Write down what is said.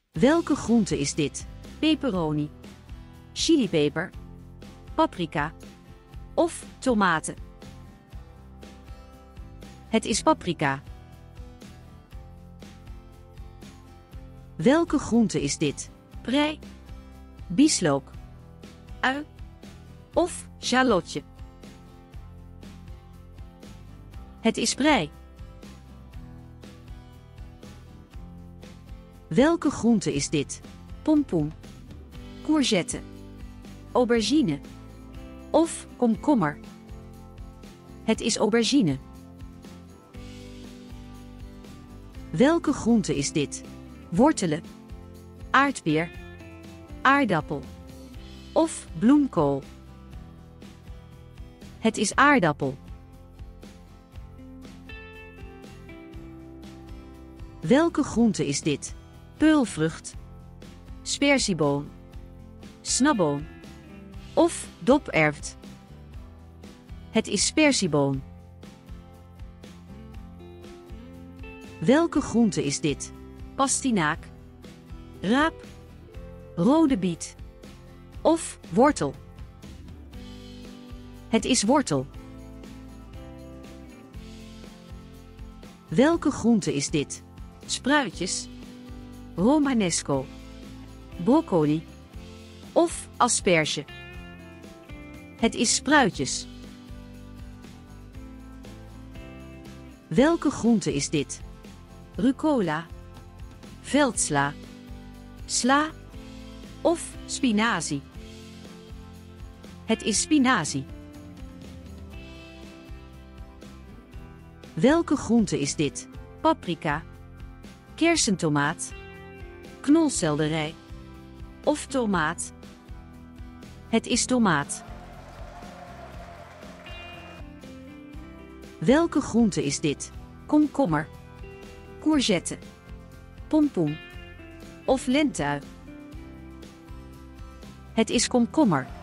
Welke groente is dit? Peperoni, chilipeper, paprika of tomaten? Het is paprika. Welke groente is dit? Prei, bieslook, ui of shallotje? Het is prei. Welke groente is dit? Pompoen, courgette, aubergine of komkommer? Het is aubergine. Welke groente is dit? Wortelen, aardbeer, aardappel of bloemkool? Het is aardappel. Welke groente is dit? Peulvrucht, sperzieboon, snapboon of doperwt? Het is sperzieboon. Welke groente is dit? Pastinaak, raap, rode biet of wortel? Het is wortel. Welke groente is dit? Spruitjes, romanesco, broccoli of asperge? Het is spruitjes. Welke groente is dit? Rucola, veldsla, sla of spinazie? Het is spinazie. Welke groente is dit? Paprika, kersentomaat, knolselderij of tomaat? Het is tomaat. Welke groente is dit? Komkommer, courgette, pompoen of lentui? Het is komkommer.